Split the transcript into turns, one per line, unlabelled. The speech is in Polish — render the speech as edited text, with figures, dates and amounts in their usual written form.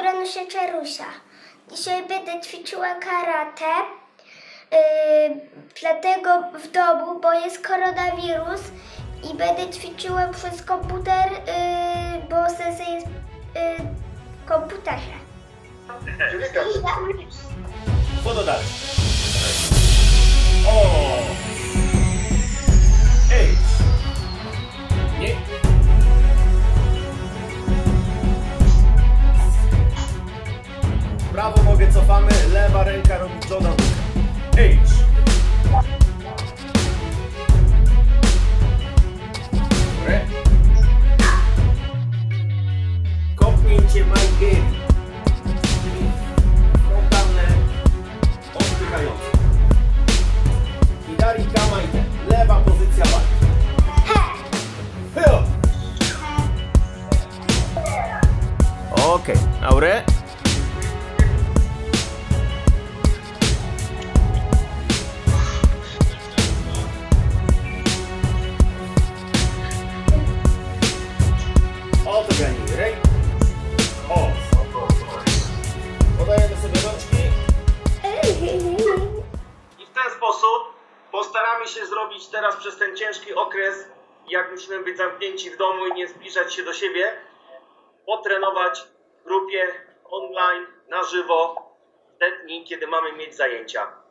Granusia Czarusia. Dzisiaj będę ćwiczyła karate, dlatego w domu, bo jest koronawirus i będę ćwiczyła przez komputer, bo sensei jest w komputerze.
Co dodać? O! Ej! Nie? Prawo nogę cofamy, lewa ręka robi Johna Hooka. Ej! Dobre. Kopnięcie Majgieri. Czyli frontalne, odpychające. Hidari Kamaite. Lewa pozycja walki. Okej, Aure. Oto gani, rej. O. Podajemy sobie rączki. I w ten sposób postaramy się zrobić teraz przez ten ciężki okres, jak musimy być zamknięci w domu i nie zbliżać się do siebie, potrenować w grupie online, na żywo, w te dni, kiedy mamy mieć zajęcia.